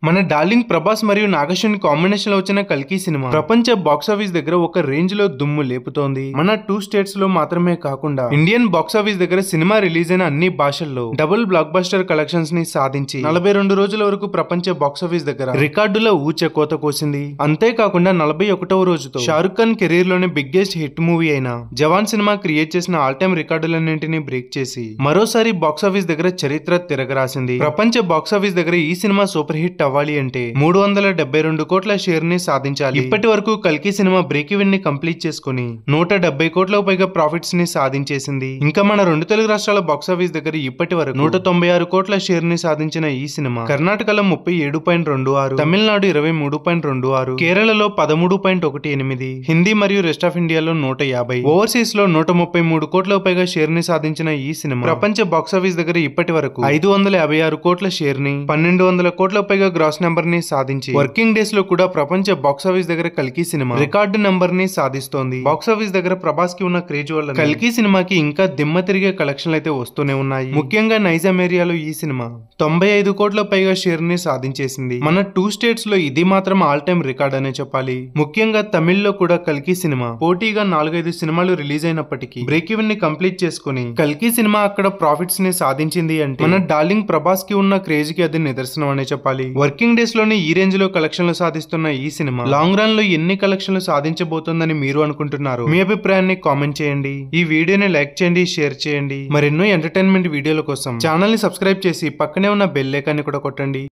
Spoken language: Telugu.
మన డార్లింగ్ ప్రభాస్ మరియు నాగశ్వన్ కాంబినేషన్ లో వచ్చిన కల్కి సినిమా ప్రపంచ బాక్సాఫీస్ దగ్గర ఒక రేంజ్ లో దుమ్ము లేపుతోంది. మన 2 స్టేట్స్ లో మాత్రమే కాకుండా ఇండియన్ బాక్సాఫీస్ దగ్గర సినిమా రిలీజ్ అయిన అన్ని భాషల్లో డబుల్ బ్లాక్ బస్టర్ కలెక్షన్స్ ని సాధించి 42 రోజుల వరకు ప్రపంచ బాక్సాఫీస్ దగ్గర రికార్డుల ఊచ కోత కోసింది. అంతేకాకుండా 41వ రోజుతో షారుఖ్ ఖాన్ కెరీర్ లోనే బిగ్గెస్ట్ హిట్ మూవీ అయిన జవాన్ సినిమా క్రియేట్ చేసిన ఆల్ టైమ్ రికార్డులన్నింటినీ బ్రేక్ చేసి మరోసారి బాక్సాఫీస్ దగ్గర చరిత్ర తిరగరాసింది. ప్రపంచ బాక్సాఫీస్ దగ్గర ఈ సినిమా సూపర్ హిట్ అవ్వాలి అంటే 372 కోట్ల షేర్ ని సాధించాలి. ఇప్పటి వరకు కల్కి సినిమా బ్రేక్ ఈవెన్ ని కంప్లీట్ చేసుకుని 170 కోట్లకు పైగా ప్రాఫిట్స్ ని సాధించేసింది. ఇంకా మన 2 తెలుగు రాష్ట్రాల బాక్సాఫీస్ దగ్గర ఇప్పటి వరకు 196 కోట్ల షేర్ ని సాధించిన ఈ సినిమా కర్ణాటకలో 37.26, తమిళనాడు 23.26, కేరళలో 13.18, హిందీ మరియు రెస్ట్ ఆఫ్ ఇండియాలో 150, ఓవర్సీస్ లో 133 కోట్లకు పైగా షేర్ ని సాధించిన ఈ సినిమా ప్రపంచ బాక్సాఫీస్ దగ్గర ఇప్పటి వరకు 556 కోట్ల షేర్ ని 1200 కోట్లకు పైగా గ్రాస్ నెంబర్ ని సాధించి వర్కింగ్ డేస్ లో కూడా ప్రపంచ బాక్సాఫీస్ దగ్గర కల్కి సినిమా రికార్డు నెంబర్ ని సాధిస్తోంది. బాక్సాఫీస్ దగ్గర ప్రభాస్ కి ఉన్న క్రేజ్ వల్ల కల్కి సినిమాకి ఇంకా దిమ్మ తిరిగే కలెక్షన్లు అయితే వస్తూనే ఉన్నాయి. ముఖ్యంగా నైజాం ఏరియాలో ఈ సినిమా 95 కోట్ల పైగా షేర్ ని సాధించేసింది. మన 2 స్టేట్స్ లో ఇది మాత్రం ఆల్ టైమ్ రికార్డ్ అనే చెప్పాలి. ముఖ్యంగా తమిళ్లో కూడా కల్కి సినిమా పోటీగా 4-5 సినిమాలు రిలీజ్ అయినప్పటికీ బ్రేక్ ఈవెన్ ని కంప్లీట్ చేసుకుని కల్కి సినిమా అక్కడ ప్రాఫిట్స్ ని సాధించింది అంటే మన డార్లింగ్ ప్రభాస్ కి ఉన్న క్రేజ్ కి అది నిదర్శనం అనే చెప్పాలి. వర్కింగ్ డేస్ లోనే ఈ రేంజ్ లో కలెక్షన్లు సాధిస్తున్న ఈ సినిమా లాంగ్ రన్ లో ఎన్ని కలెక్షన్లు సాధించబోతోందని మీరు అనుకుంటున్నారు? మీ అభిప్రాయాన్ని కామెంట్ చేయండి. ఈ వీడియోని లైక్ చేయండి, షేర్ చేయండి. మరెన్నో ఎంటర్టైన్మెంట్ వీడియోల కోసం ఛానల్ ని సబ్స్క్రైబ్ చేసి పక్కనే ఉన్న బెల్ ఐకాన్ ని కూడా కొట్టండి.